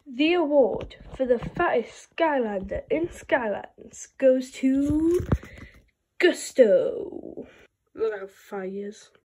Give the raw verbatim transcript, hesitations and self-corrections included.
The award for the fattest skylander in Skylands goes to Gusto. Look out, five years.